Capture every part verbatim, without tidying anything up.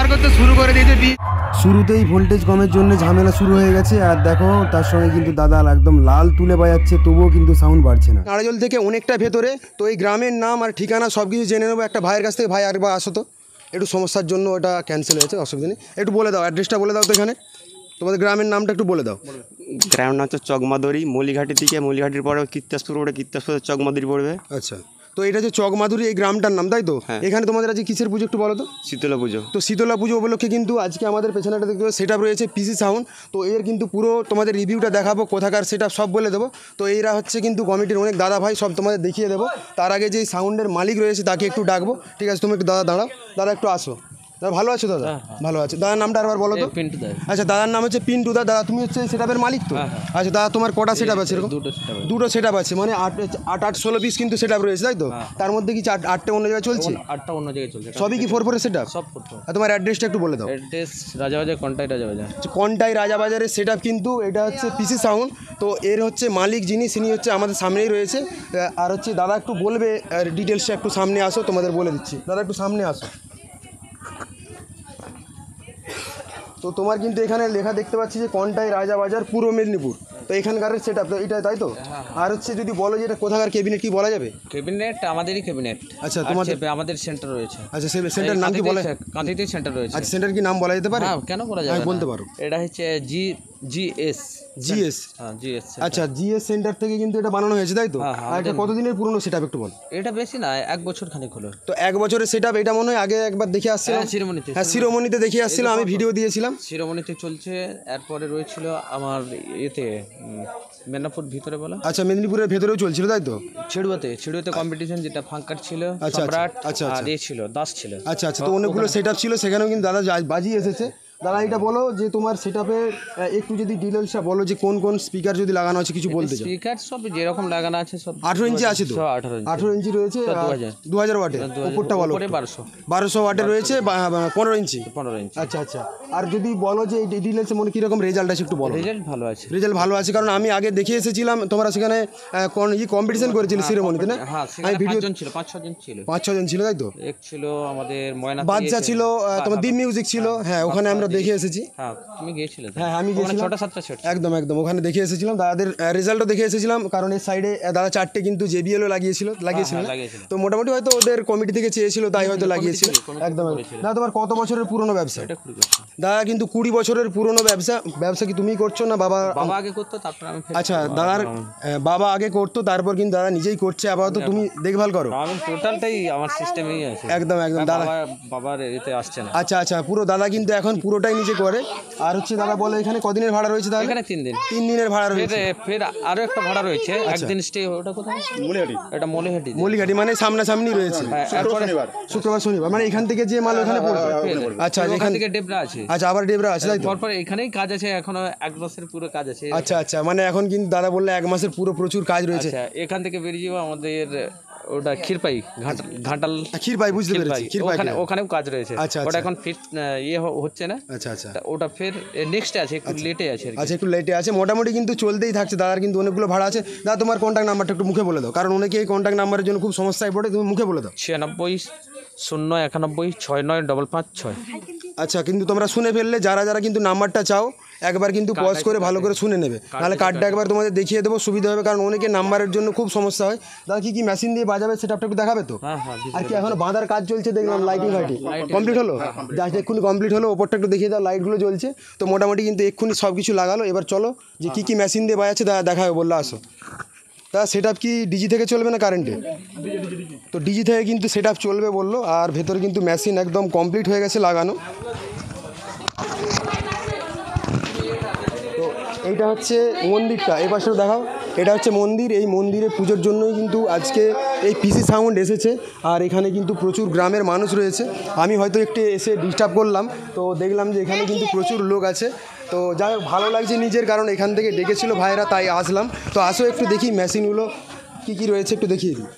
বার করতে শুরু করে দিয়েছে। শুরুতেই ভোল্টেজ কমের জন্য ঝামেলা শুরু হয়ে গেছে, আর দেখো তার সঙ্গে কিন্তু দাদা একদম লাল তুলে বাজাচ্ছে, তবুও কিন্তু সাউন্ড বাড়ছে না। নারাজল থেকে অনেকটা ভেতরে, তো এই গ্রামের নাম আর ঠিকানা সব কিছু জেনে নেবো একটা ভাইয়ের কাছ থেকে। ভাই আরেকবার আসো তো, একটু সমস্যার জন্য ওটা ক্যান্সেল হয়েছে, অসুবিধা নেই। একটু বলে দাও অ্যাড্রেসটা বলে দাও তো, এখানে তোমাদের গ্রামের নামটা একটু বলে দাও। গ্রামের নাম হচ্ছে চকমাদুরি, মলিঘাটি থেকে, মলিঘাটির পরে কীর্তাসপুর পড়ে, কীর্তাসপুরের চকমাদুরি পড়বে। আচ্ছা, তো এটা হচ্ছে চকমাধুরী এই গ্রামটার নাম, তাই তো? এখানে তোমাদের আজকে কিসের পুজো একটু বলো তো? শীতলা পুজো। তো শীতলা পুজো উপলক্ষে কিন্তু আজকে আমাদের পেছনে একটা দেখতে পাচ্ছ সেট আপ রয়েছে পিসি সাউন্ড। তো এর কিন্তু পুরো তোমাদের রিভিউটা দেখাবো, কোথাকার সেট আপ সব বলে দেবো। তো এরা হচ্ছে কিন্তু কমিটির অনেক দাদা ভাই, সব তোমাদের দেখিয়ে দেবো। তার আগে যে সাউন্ডের মালিক রয়েছে তাকে একটু ডাকবো, ঠিক আছে? তুমি একটু দাদা দাঁড়াও, দাদা একটু আসো। দাদা ভালো আছো? দাদা ভালো আছে। দাদার নামটা আরবার বলো তো। আচ্ছা, দাদার নাম হচ্ছে পিন্টু দা। দাদা তুমি হচ্ছে সেট আপের মালিক তো? আচ্ছা দাদা, তোমার কটা সেট আপ আছে? এরকম দুটো সেট আপ আছে, মানে আট আট আট ষোলো পিস কিন্তু সেট আপ রয়েছে, তাই তো? তার মধ্যে কি আটটা অন্য জায়গায় চলছে? আটটা অন্য জায়গায় চলছে। সবই কি ফোর ফোরের সেট আপ? সব ফোর ফোর। আর তোমার অ্যাড্রেসটা একটু বলে দাও। অ্যাড্রেস রাজাবাজার, কন্টাই রাজাবাজার। কন্টাই রাজাবাজারের সেট আপ কিন্তু এটা হচ্ছে পিসি সাউন্ড। তো এর হচ্ছে মালিক যিনি, তিনি হচ্ছে আমাদের সামনেই রয়েছে। আর হচ্ছে দাদা একটু বলবে ডিটেলসটা, একটু সামনে আসো, তোমাদের বলে দিচ্ছি। দাদা একটু সামনে আসো। তো তোমার কিন্তু এখানে লেখা দেখতে পাচ্ছি যে কন্টাই রাজাবাজার, পূর্ব মেদিনীপুর। তো এখানকার সেট আপ তো এটা, তাই তো? আর হচ্ছে যদি বলো যে এটা কোথাকার ক্যাবিনেট, কি বলা যাবে? ক্যাবিনেট আমাদেরই ক্যাবিনেট। আচ্ছা, তোমাদের আমাদের সেন্টার রয়েছে। আচ্ছা, সেন্টার নাম কি বলা? কাঁথিতে সেন্টার রয়েছে। আচ্ছা, সেন্টার কি নাম বলা যেতে পারে? হ্যাঁ, কেন বলা যাবে না, বলতে পারো। এটা হচ্ছে জি জিএস জিএস। হ্যাঁ, জিএস। আচ্ছা, জিএস সেন্টার থেকে কিন্তু এটা বানানো হয়েছে, তাই তো? আর এটা কতদিনের পুরনো সেট আপ একটু বল। এটা বেশি না, এক বছর খানিক হলো। তো এক বছরের সেট আপ এটা মনে হয় আগে একবার দেখে আসছিলাম শিরোমণিতে। হ্যাঁ, শিরোমণিতে দেখে আসছিলাম, আমি ভিডিও দিয়েছিলাম। শিরোমণিতে চলছে, এরপরে রয়েছিল আমার এতে মেদিনীপুর ভিতরে বলা। আচ্ছা, মেদিনীপুরের ভেতরেও চলছিল, তাই তো? ছেড়ুয়াতে ছেড়ুয়াতে কম্পিটিশন, যেটা ফাঙ্কার ছিল, আচ্ছা সম্রাট আচ্ছা আর এ ছিল, দাস ছিল। আচ্ছা আচ্ছা, তো অনেকগুলো সেট আপ ছিল, সেখানেও কিন্তু দাদা বাজিয়ে এসেছে। দাদা এটা বলো যে তোমার সেট আপের একটু যদি ডিটেলসটা বলো, যে কোন কোন স্পিকার যদি লাগানো আছে, কিছু বলতে চাও? স্পিকার সব যেরকম লাগানো আছে সব। আঠেরো ইঞ্চি আছে তো? আঠেরো ইঞ্চি রয়েছে, দু হাজার ওয়াটের। উপরটা বলো। বারোশো বারোশো ওয়াটের রয়েছে, পনেরো ইঞ্চি। পনেরো ইঞ্চি। আচ্ছা আচ্ছা, আর যদি বলো যে এই ডিটেলসে মনে কীরকম রেজাল্ট আছে একটু বলো। রেজাল্ট ভালো আছে। রেজাল্ট ভালো আছে, কারণ আমি আগে দেখে এসেছিলাম, তোমরা সেখানে ই কম্পিটিশন করেছিলে শিরোমণিতে না? হ্যাঁ, আমি ভিডিও ছিল, পাঁচ ছজন ছিল। পাঁচ ছজন ছিল, তাই তো? এক ছিল আমাদের ময়না বাদশা ছিল, তোমার দ্বীপ মিউজিক ছিল। হ্যাঁ, ওখানে আমরা দেখে এসেছি। হ্যাঁ, তুমি গিয়েছিলে? হ্যাঁ, আমি গিয়েছিলাম। ছটা সাতটা সেট। একদম একদম, ওখানে দেখে এসেছিলাম। দাদাদের রেজাল্টও দেখে এসেছিলাম, কারণ এর সাইডে দাদা চারটে কিন্তু জেবিএলও লাগিয়েছিল লাগিয়েছিল তো মোটামুটি হয়তো ওদের কমিটি থেকে চেয়েছিল, তাই হয়তো লাগিয়েছিল। একদম। দাদা তোমার কত বছরের পুরনো ব্যবসা? দাদা কিন্তু কুড়ি বছরের পুরনো ব্যবসা। ব্যবসা কি তুমিই করছো না বাবা? বাবা আগে করতো, তারপর আমি। আচ্ছা, দাদার বাবা আগে করতো, তারপর কিন্তু দাদা নিজেই করছে, আপাতত তুমি দেখভাল করো। আমি টোটালটাই আমার সিস্টেমেই আছে। একদম একদম, দাদা বাবার এতে আসছে না। আচ্ছা আচ্ছা, পুরো দাদা কিন্তু এখন পুরোটাই নিজে করে। আর হচ্ছে দাদা বলে এখানে কদিনের ভাড়া রয়েছে? দাদা এখানে তিন দিন। তিন দিনের ভাড়া রয়েছে। ফের আরো একটা ভাড়া রয়েছে, একদিন স্টে। ওটা কোথায়? মলিহাটি। এটা মলিহাটি। মলিহাটি মানে সামনাসামনি রয়েছে। শুক্রবার শনিবার, মানে এখান থেকে যে মাল ওখানে পড়বে। আচ্ছা, এখান থেকে ডেবরা আছে। আচ্ছা, আবার ডেবরা আছে, তাই তো? তারপর এখানেই কাজ আছে, এখনো এক মাসের পুরো কাজ আছে। আচ্ছা আচ্ছা, মানে এখন কিন্তু দাদা বললে এক মাসের পুরো প্রচুর কাজ রয়েছে। এখান থেকে বেরিয়ে যাবো আমাদের ওটা ক্ষীরপাই, ঘাটাল ক্ষীরপাই, বুঝতে পেরেছি। ওখানে ওখানেও কাজ রয়েছে। আচ্ছা, ওটা এখন ফিট ইয়ে হচ্ছে না। আচ্ছা আচ্ছা, ওটা ফের নেক্সট আছে, একটু লেটে আছে। আচ্ছা, একটু লেটে আছে, মোটামুটি কিন্তু চলতেই থাকছে। দাদার কিন্তু অনেকগুলো ভাড়া আছে। দাদা তোমার কন্ট্যাক্ট নাম্বারটা একটু মুখে বলে দাও, কারণ অনেকে এই কন্ট্যাক্ট নাম্বারের জন্য খুব সমস্যায় পড়ে, তুমি মুখে বলে দাও। ছিয়ানব্বই শূন্য একানব্বই ছয় নয় ডবল পাঁচ ছয়। আচ্ছা, কিন্তু তোমরা শুনে ফেললে, যারা যারা কিন্তু নাম্বারটা চাও একবার কিন্তু পজ করে ভালো করে শুনে নেবে, নাহলে কার্ডটা একবার তোমাদের দেখিয়ে দেবো, সুবিধা হবে, কারণ অনেকে নাম্বারের জন্য খুব সমস্যা হয়। দাদা কি কি মেশিন দিয়ে বাজাবে সেটা একটু দেখাবে তো? আর কি এখনো বাঁধার কাজ চলছে দেখলাম, লাইটিং ফাইটিং কমপ্লিট হলো? জাস্ট এক্ষুনি কমপ্লিট হলো, ওপরটা একটু দেখিয়ে দাও, লাইটগুলো জ্বলছে। তো মোটামুটি কিন্তু এক্ষুনি সব কিছু লাগালো। এবার চলো যে কী কী মেশিন দিয়ে বাজাচ্ছে দাদা দেখাবে, বললো আসো। তা সেট আপ কি ডিজি থেকে চলবে না কারেন্টে? তো ডিজি থেকে কিন্তু সেট আপ চলবে বললো। আর ভেতরে কিন্তু মেশিন একদম কমপ্লিট হয়ে গেছে লাগানো। তো এইটা হচ্ছে মন্দিরটা, এই পাশেও দেখাও। এটা হচ্ছে মন্দির। এই মন্দিরে পুজোর জন্যই কিন্তু আজকে এই পিসি সাউন্ড এসেছে। আর এখানে কিন্তু প্রচুর গ্রামের মানুষ রয়েছে। আমি হয়তো একটু এসে ডিস্টার্ব করলাম, তো দেখলাম যে এখানে কিন্তু প্রচুর লোক আছে। তো যাই হোক, ভালো লাগছে নিজের, কারণ এখান থেকে ডেকেছিল ভাইরা, তাই আসলাম। তো আসো একটু দেখি মেশিনগুলো কী কী রয়েছে, একটু দেখিয়ে দিই।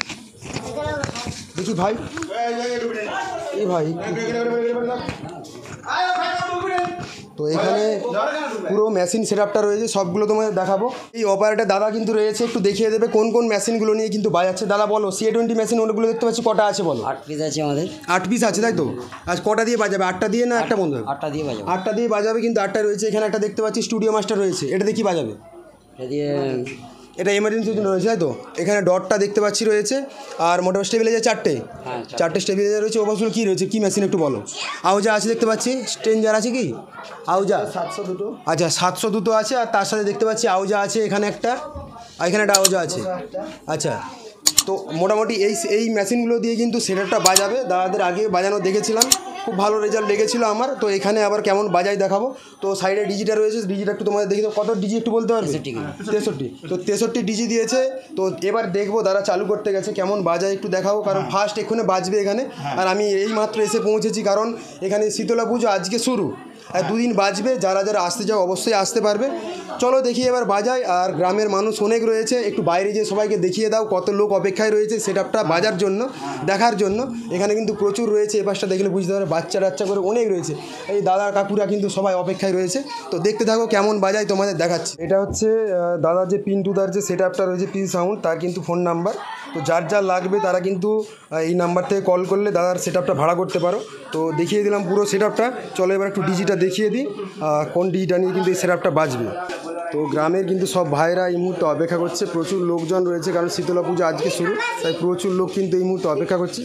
দেখি ভাই, এই ভাই তো এখানে পুরো মেশিন সেট আপটা রয়েছে, সবগুলো তোমাদের দেখাবো। এই অপারেটর দাদা কিন্তু রয়েছে, একটু দেখিয়ে দেবে কোন কোন মেশিনগুলো নিয়ে কিন্তু বাজাচ্ছে। দাদা বলো, সি এ টোয়েন্টি মেশিন ওগুলো দেখতে পাচ্ছি কটা আছে বলো? আট পিস আছে আমাদের। আট পিস আছে তাই তো? আজ কটা দিয়ে বাজাবে? আটটা দিয়ে না একটা বন্ধ? আটটা দিয়ে বাজাবে। আটটা দিয়ে বাজাবে, কিন্তু আটটা রয়েছে। এখানে একটা দেখতে পাচ্ছি স্টুডিও মাস্টার রয়েছে, এটা দিয়ে কি বাজাবে? এটা দিয়ে এটা এমার্জেন্সির জন্য রয়েছে তাই তো? এখানে ডটটা দেখতে পাচ্ছি রয়েছে, আর মোটামুটি স্টেবিলাইজার চারটে, হ্যাঁ চারটে স্টেবিলাইজার রয়েছে। ওভারগুলো কী রয়েছে, কী মেশিন একটু বলো? আউজা আছে দেখতে পাচ্ছি, স্ট্রেঞ্জার আছে কি আউজা সাতশো দুটো, আচ্ছা সাতশো দুটো আছে। আর তার সাথে দেখতে পাচ্ছি আউজা আছে এখানে একটা, আর এখানে একটা আউজা আছে। আচ্ছা, তো মোটামুটি এই এই মেশিনগুলো দিয়ে কিন্তু সেটারটা বাজাবে। দাদাদের আগে বাজানো দেখেছিলাম, খুব ভালো রেজাল্ট লেগেছিলো আমার। তো এখানে আবার কেমন বাজাই দেখাবো। তো সাইডে ডিজিটা রয়েছে, ডিজিটা একটু তোমাদের দেখে দেবো। কত ডিজি একটু বলতে পারবে? তেষট্টি। তো তেষট্টি ডিজি দিয়েছে। তো এবার দেখবো দাদা চালু করতে গেছে কেমন বাজায় একটু দেখাবো, কারণ ফার্স্ট এক্ষুনি বাজবে এখানে। আর আমি এই মাত্র এসে পৌঁছেছি, কারণ এখানে শীতলা পুজো আজকে শুরু, আর দুদিন বাজবে। যারা যারা আসতে চাও অবশ্যই আসতে পারবে। চলো দেখি এবার বাজাই। আর গ্রামের মানুষ অনেক রয়েছে, একটু বাইরে যেয়ে সবাইকে দেখিয়ে দাও কত লোক অপেক্ষায় রয়েছে সেট আপটা বাজার জন্য, দেখার জন্য। এখানে কিন্তু প্রচুর রয়েছে, এ পাশটা দেখলে বুঝতে পারবে, বাচ্চা টাচ্চা করে অনেক রয়েছে। এই দাদা কাকুরা কিন্তু সবাই অপেক্ষায় রয়েছে। তো দেখতে থাকো কেমন বাজাই, তোমাদের দেখাচ্ছি। এটা হচ্ছে দাদার যে পিন্টুদার যে সেট আপটা রয়েছে পি সাউন্ড, তার কিন্তু ফোন নাম্বার। তো যার যার লাগবে তারা কিন্তু এই নাম্বার থেকে কল করলে দাদার সেট আপটা ভাড়া করতে পারো। তো দেখিয়ে দিলাম পুরো সেট আপটা। চলো এবার একটু ডিজিটা দেখিয়ে দিই, কোন ডিজিটা নিয়ে কিন্তু এই সেট আপটা বাজবে। তো গ্রামের কিন্তু সব ভাইরা এই মুহূর্তে অপেক্ষা করছে, প্রচুর লোকজন রয়েছে, কারণ শীতলা পুজো আজকে শুরু, তাই প্রচুর লোক কিন্তু এই মুহূর্তে অপেক্ষা করছে।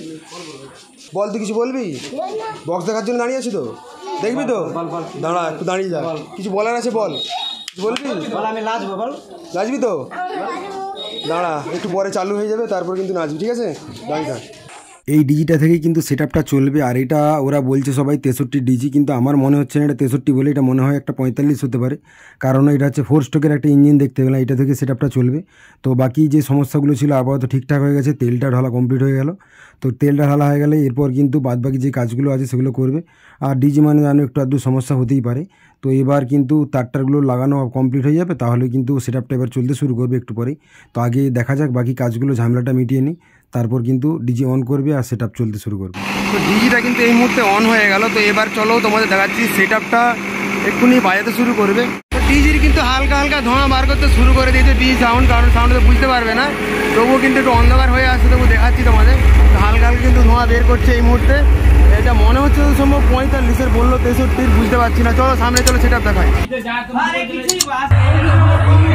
বল, তুই কিছু বলবি? বক্স দেখার জন্য দাঁড়িয়ে আছি তো, দেখবি তো? দাঁড়া একটু দাঁড়িয়ে যা, কিছু বলার আছে বল, বলবি? আমি নাচবো, বল নাচবি তো? দাঁড়া একটু পরে চালু হয়ে যাবে, তারপর কিন্তু নাচবি, ঠিক আছে? দাঁড়িয়ে থাক। এই ডিজিটা থেকেই কিন্তু সেট আপটা চলবে। আর এটা ওরা বলছে সবাই তেষট্টি ডিজি, কিন্তু আমার মনে হচ্ছে না এটা তেষট্টি বলে, এটা মনে হয় একটা পঁয়তাল্লিশ হতে পারে, কারণ এটা হচ্ছে ফোর স্ট্রোকের একটা ইঞ্জিন দেখতে পেলাম। এটা থেকে সেট আপটা চলবে। তো বাকি যে সমস্যাগুলো ছিল আপাতত ঠিকঠাক হয়ে গেছে, তেলটা ঢালা কমপ্লিট হয়ে গেল। তো তেলটা ঢালা হয়ে গেলে এরপর কিন্তু বাদবাকি যে কাজগুলো আছে সেগুলো করবে। আর ডিজি মানে জানো একটু আধটু সমস্যা হতেই পারে। তো এবার কিন্তু তারটারগুলো লাগানো কমপ্লিট হয়ে যাবে, তাহলে কিন্তু সেট আপটা এবার চলতে শুরু করবে একটু পরেই। তো আগে দেখা যাক বাকি কাজগুলো, ঝামেলাটা মিটিয়ে নিই, তারপর কিন্তু ডিজি অন করবে আর সেট আপ চলতে শুরু করবে। তো ডিজিটা কিন্তু এই মুহূর্তে অন হয়ে গেল। তো এবার চলো তোমাদের দেখাচ্ছি সেট আপটা এক্ষুনি বাজাতে শুরু করবে। তো ডিজির কিন্তু হালকা হালকা ধোঁয়া বার করতে শুরু করে দিয়েছে ডিজি সাউন্ড, কারণ সাউন্ডে বুঝতে পারবে না, তবুও কিন্তু একটু অন্ধকার হয়ে আসছে, তবু দেখাচ্ছি তোমাদের। হালকা হালকা কিন্তু ধোঁয়া বের করছে এই মুহূর্তে। এটা মনে হচ্ছে সম্ভব পঁয়তাল্লিশের, বললো তেষট্টির, বুঝতে পারছি না। চলো সামনে চলো সেট আপ দেখাই।